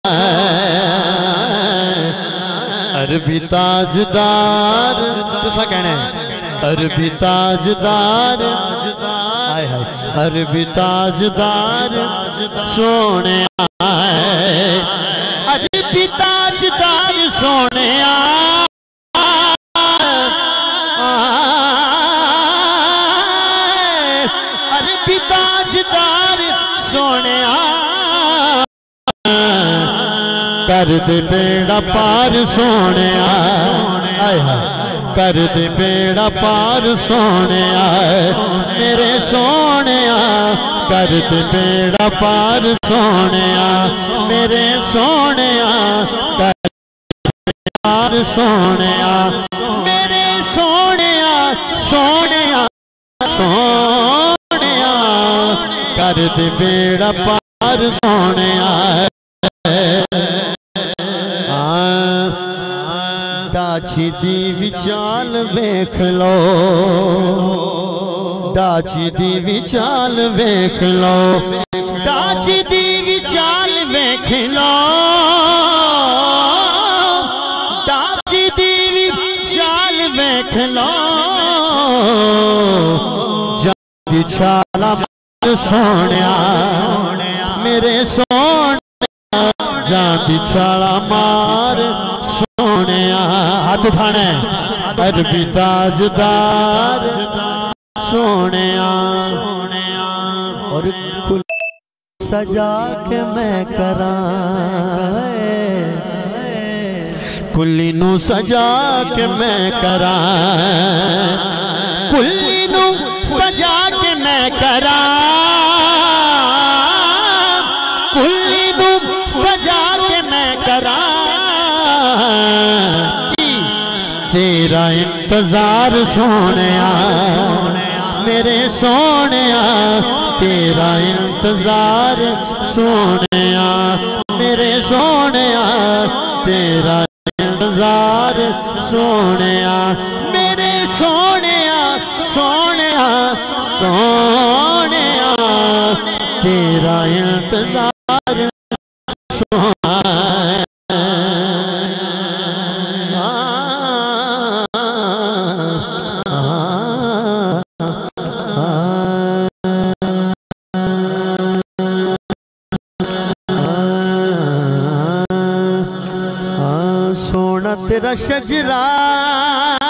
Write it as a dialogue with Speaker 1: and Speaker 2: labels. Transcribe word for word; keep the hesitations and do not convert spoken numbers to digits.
Speaker 1: अरबी ताजदार तुसा कहना है अरबी ताजदार हाय हाय अरबी ताजदार सोने अरबी ताजदार सोने अरबी ताजदार सोने कर दे बेड़ा पार सोने आए कर दे बेड़ा पार सोने मेरे सोने कर दे बेड़ा पार सोने मेरे सोने कर पार सोने मेरे सोने सोने सोने कर दे बेड़ा पार सोने डाची दी विचाल वेख लो डाची दी विचाल वेख लो डाची दी विचाल वेख लो डाची दी विचाल वेख लो जा विचाला सोनिया मेरे सोनिया जा विचाला मार सोने हाथ उठाने अरबी ताजदार सोने और कुल सजा के मैं करा कुली नू सजा के मैं करा कुली नू सजा के मैं करा कुली नू सजा के मैं करा तेरा इंतजार सोने मेरे सोने तेरा इंतजार सोने मेरे सोने तेरा इंतजार सोने मेरे सोने सोने सोने तेरा इंतजार सोना तेरा शजरा